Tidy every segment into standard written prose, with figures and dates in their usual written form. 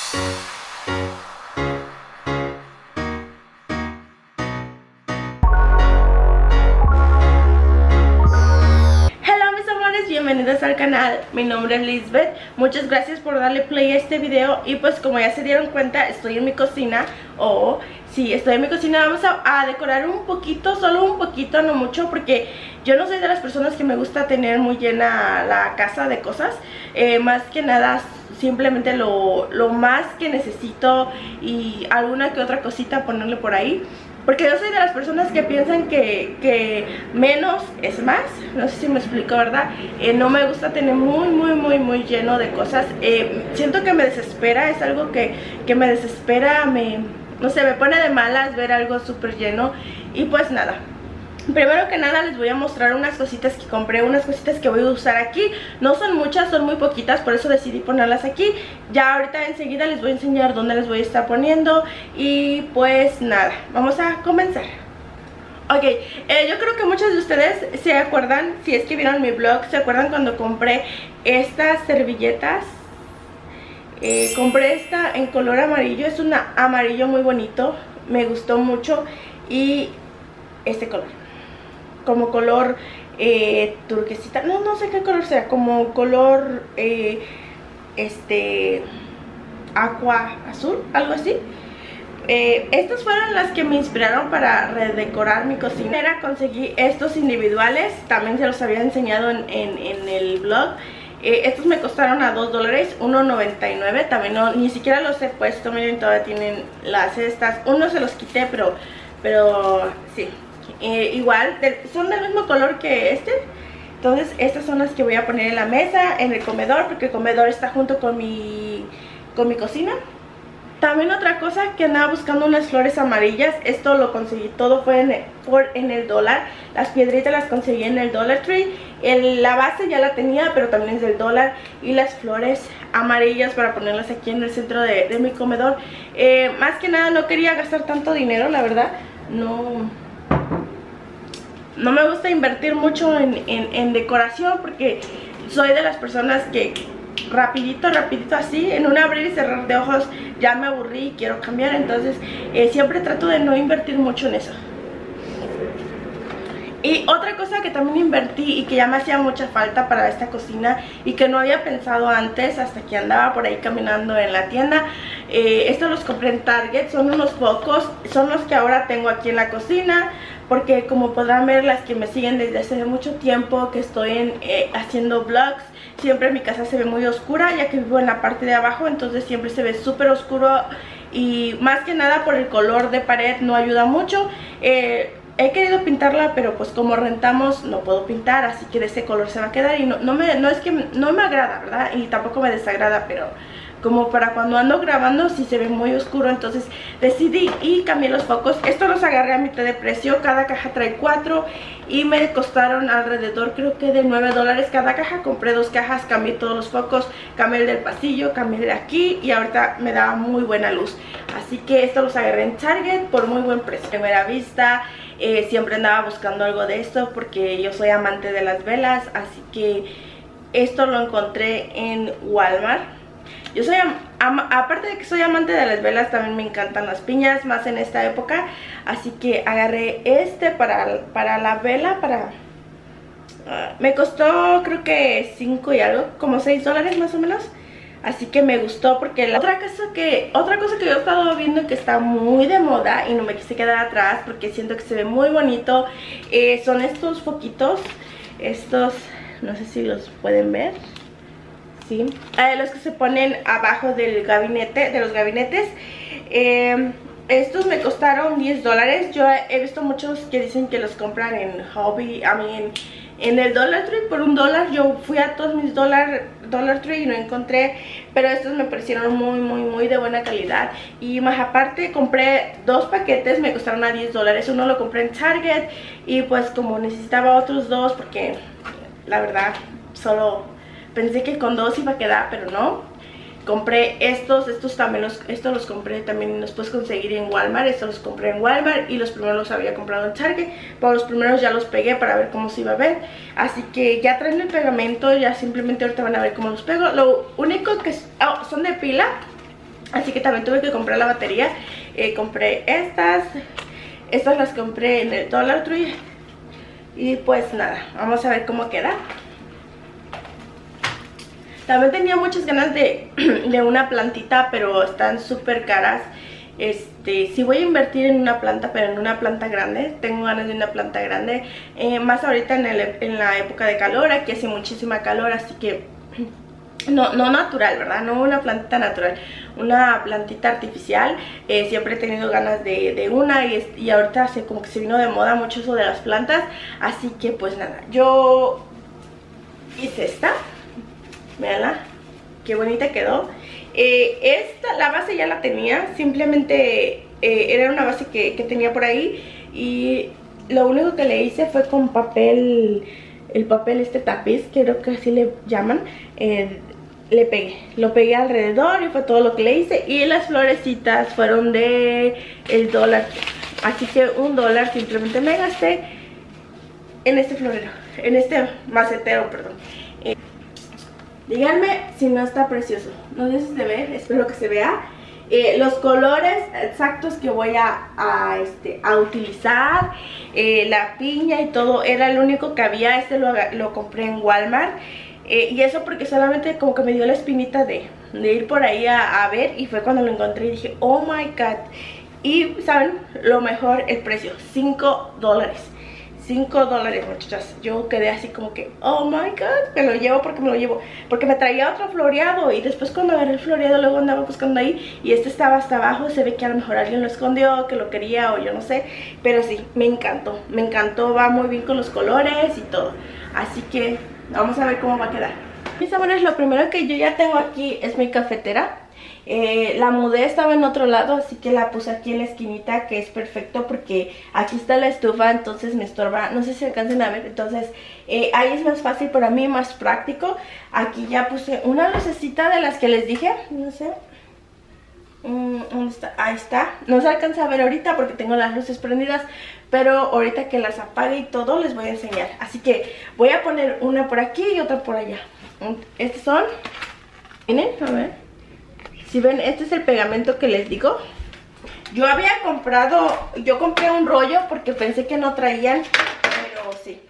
Bienvenidos al canal, mi nombre es Lisbeth. Muchas gracias por darle play a este video. Y pues como ya se dieron cuenta, estoy en mi cocina. Sí, estoy en mi cocina. Vamos a decorar un poquito, solo un poquito, no mucho, porque yo no soy de las personas que me gusta tener muy llena la casa de cosas. Más que nada, simplemente lo más que necesito y alguna que otra cosita ponerle por ahí. Porque yo soy de las personas que piensan que menos es más. No sé si me explico, ¿verdad? No me gusta tener muy lleno de cosas. Siento que me desespera, es algo que me desespera, no sé, me pone de malas ver algo súper lleno. Y pues nada, primero que nada les voy a mostrar unas cositas que compré, unas cositas que voy a usar aquí. No son muchas, son muy poquitas, por eso decidí ponerlas aquí. Ya ahorita enseguida les voy a enseñar dónde les voy a estar poniendo. Y pues nada, vamos a comenzar. Ok, yo creo que muchos de ustedes se acuerdan, si es que vieron mi vlog, se acuerdan cuando compré estas servilletas. Compré esta en color amarillo, es un amarillo muy bonito, me gustó mucho. Y este color, como color turquesita, no sé qué color sea, como color agua azul, algo así. Estas fueron las que me inspiraron para redecorar mi cocina. Conseguí estos individuales, también se los había enseñado en el vlog. Estos me costaron a $2, $1.99. También ni siquiera los he puesto, miren, todavía tienen las estas. Uno se los quité, pero sí. Igual, son del mismo color que este. Entonces estas son las que voy a poner en la mesa, en el comedor, porque el comedor está junto con mi cocina. También otra cosa, que andaba buscando unas flores amarillas. Esto lo conseguí, todo fue en el dólar. Las piedritas las conseguí en el Dollar Tree. La base ya la tenía, pero también es del dólar. Y las flores amarillas para ponerlas aquí en el centro de mi comedor. Más que nada no quería gastar tanto dinero, la verdad. No me gusta invertir mucho en decoración, porque soy de las personas que rapidito así, en un abrir y cerrar de ojos ya me aburrí y quiero cambiar. Entonces siempre trato de no invertir mucho en eso. Y otra cosa que también invertí y que ya me hacía mucha falta para esta cocina y que no había pensado antes hasta que andaba por ahí caminando en la tienda, estos los compré en Target. Son unos focos, son los que ahora tengo aquí en la cocina, porque como podrán ver las que me siguen desde hace mucho tiempo que estoy haciendo vlogs, siempre mi casa se ve muy oscura, ya que vivo en la parte de abajo, entonces siempre se ve súper oscuro. Y más que nada por el color de pared no ayuda mucho. He querido pintarla, pero pues como rentamos no puedo pintar, así que de ese color se va a quedar. Y no es que no me agrada, ¿verdad? Y tampoco me desagrada, pero como para cuando ando grabando sí se ve muy oscuro. Entonces decidí y cambié los focos. Estos los agarré a mitad de precio, cada caja trae 4 y me costaron alrededor, creo que de $9 cada caja. Compré 2 cajas, cambié todos los focos, cambié el del pasillo, cambié el de aquí, y ahorita me da muy buena luz. Así que estos los agarré en Target por muy buen precio. Primera vista, siempre andaba buscando algo de esto porque yo soy amante de las velas, así que esto lo encontré en Walmart. Yo soy, aparte de que soy amante de las velas, también me encantan las piñas, más en esta época. Así que agarré para la vela, me costó creo que 5 y algo, como $6 más o menos. Así que me gustó, porque otra cosa que yo he estado viendo que está muy de moda y no me quise quedar atrás porque siento que se ve muy bonito, son estos foquitos. Estos, no sé si los pueden ver. Sí, los que se ponen abajo del gabinete, de los gabinetes. Estos me costaron $10. Yo he visto muchos que dicen que los compran en Hobby, en el Dollar Tree por $1. Yo fui a todos mis Dollar Tree y no encontré, pero estos me parecieron muy de buena calidad. Y más aparte compré 2 paquetes, me costaron a $10. Uno lo compré en Target y pues como necesitaba otros 2, porque la verdad solo pensé que con 2 iba a quedar, pero no. Compré estos también, estos los compré también, los puedes conseguir en Walmart. Estos los compré en Walmart y los primeros los había comprado en Target. Pero los primeros ya los pegué para ver cómo se iba a ver. Así que ya traen el pegamento, ya simplemente ahorita van a ver cómo los pego. Lo único que son de pila. así que también tuve que comprar la batería. Compré estas las compré en el Dollar Tree. Y pues nada, vamos a ver cómo queda. También tenía muchas ganas de una plantita, pero están súper caras. Sí voy a invertir en una planta, pero en una planta grande. Tengo ganas de una planta grande, más ahorita en la época de calor. Aquí hace muchísima calor, así que no natural, ¿verdad? No una plantita natural, una plantita artificial. Siempre he tenido ganas de una, y ahorita como que se vino de moda mucho eso de las plantas. Así que pues nada, yo hice esta. Veanla, qué bonita quedó. La base ya la tenía, simplemente era una base que tenía por ahí, y lo único que le hice fue con papel, el papel tapiz, creo que así le llaman. Lo pegué alrededor y fue todo lo que le hice. Y las florecitas fueron de el Dollar, así que $1 simplemente me gasté en este florero, en este macetero, perdón. Díganme si no está precioso. No sé si se ve, espero que se vea. Los colores exactos que voy a utilizar, la piña y todo, era el único que había. Lo compré en Walmart. Y eso porque solamente como que me dio la espinita de ir por ahí a ver. Y fue cuando lo encontré y dije, oh my god. Y ¿saben? Lo mejor, el precio, $5. $5, muchachas. Yo quedé así como que, oh my god, me lo llevo porque me lo llevo. Porque me traía otro floreado, y después cuando agarré el floreado luego andaba buscando ahí, y estaba hasta abajo. Se ve que a lo mejor alguien lo escondió, que lo quería, o yo no sé. Pero sí, me encantó, va muy bien con los colores y todo. Así que vamos a ver cómo va a quedar. Mis amores, lo primero que yo ya tengo aquí es mi cafetera. La mudé, estaba en otro lado, así que la puse aquí en la esquinita, que es perfecto porque aquí está la estufa, entonces me estorba, no sé si alcancen a ver. Entonces ahí es más fácil para mí, más práctico. Aquí ya puse una lucecita de las que les dije, no sé ¿dónde está? Ahí está. No se alcanza a ver ahorita porque tengo las luces prendidas, pero ahorita que las apague y todo les voy a enseñar. Así que voy a poner una por aquí y otra por allá. Estos son, miren, a ver si ven, este es el pegamento que les digo. Yo compré un rollo porque pensé que no traían, pero sí.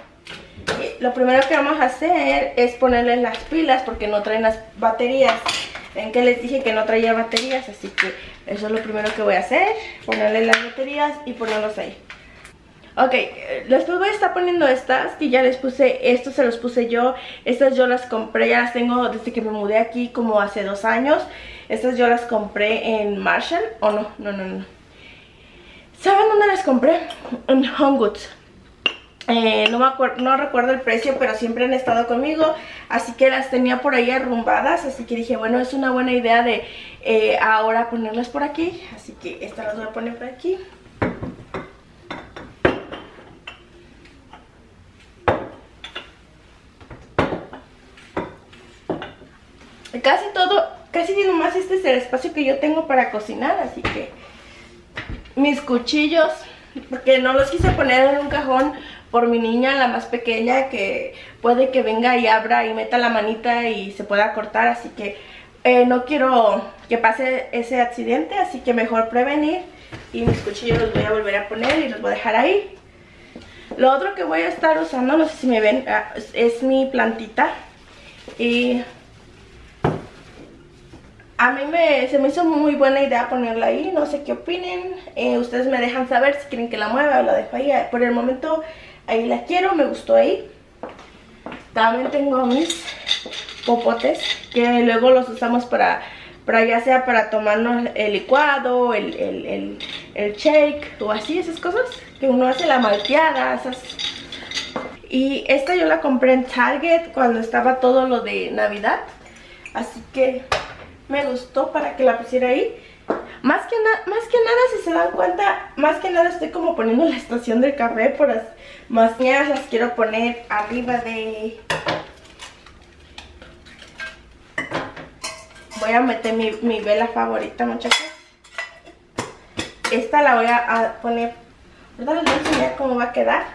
Lo primero que vamos a hacer es ponerle las pilas porque no traen las baterías. Ven que les dije que no traía baterías, así que eso es lo primero que voy a hacer. Ponerle las baterías y ponerlos ahí. Ok, después voy a estar poniendo estas que ya les puse. Estos se los puse yo. Estas yo las compré, ya las tengo desde que me mudé aquí como hace 2 años. Estas yo las compré en Marshall. ¿O no? No. ¿Saben dónde las compré? En Home Goods. No recuerdo el precio, pero siempre han estado conmigo. Así que las tenía por ahí arrumbadas. Así que dije, bueno, es una buena idea de ahora ponerlas por aquí. Así que estas las voy a poner por aquí. Casi nomás este es el espacio que yo tengo para cocinar. Así que mis cuchillos, porque no los quise poner en un cajón por mi niña, la más pequeña, que puede que venga y abra y meta la manita y se pueda cortar. Así que no quiero que pase ese accidente, así que mejor prevenir. Y mis cuchillos los voy a volver a poner y los voy a dejar ahí. Lo otro que voy a estar usando, no sé si me ven, es mi plantita. Y a mí se me hizo muy buena idea ponerla ahí. No sé qué opinen. Ustedes me dejan saber si quieren que la mueva o la dejo ahí. Por el momento ahí la quiero, me gustó ahí. También tengo mis popotes que luego los usamos para ya sea para tomarnos el licuado, el shake o así, esas cosas que uno hace, la malteada, esas. Y esta yo la compré en Target cuando estaba todo lo de Navidad, así que me gustó para que la pusiera ahí. Más que nada, si se dan cuenta, más que nada estoy como poniendo la estación del café, por más las quiero poner arriba de... Voy a meter mi vela favorita, muchachos. Esta la voy a poner... Ahorita les voy a enseñar cómo va a quedar.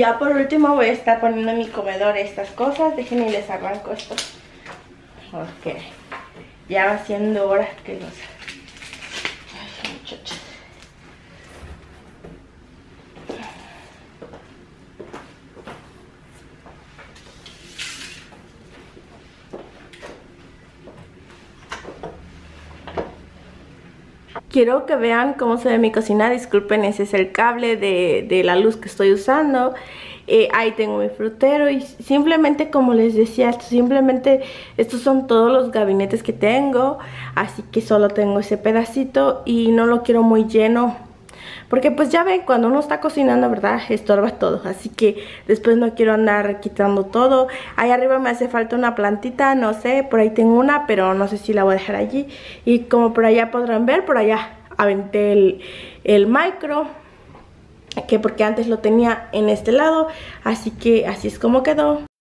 ya por último voy a estar poniendo en mi comedor estas cosas. Dejen y les arranco esto. Ok. Ya va siendo hora que los... Ay, muchachos. Quiero que vean cómo se ve mi cocina. Disculpen, ese es el cable de la luz que estoy usando. Ahí tengo mi frutero y simplemente, como les decía, simplemente estos son todos los gabinetes que tengo. Así que solo tengo ese pedacito y no lo quiero muy lleno, porque pues ya ven, cuando uno está cocinando, ¿verdad? Estorba todo. Así que después no quiero andar quitando todo. Ahí arriba me hace falta una plantita, no sé. Por ahí tengo una, pero no sé si la voy a dejar allí. Y como por allá podrán ver, por allá aventé el micro, que porque antes lo tenía en este lado. Así que así es como quedó.